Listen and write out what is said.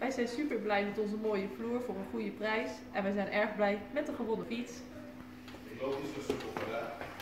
Wij zijn super blij met onze mooie vloer voor een goede prijs. En wij zijn erg blij met de gewonnen fiets. Ik loop niet zo stuk op vandaag.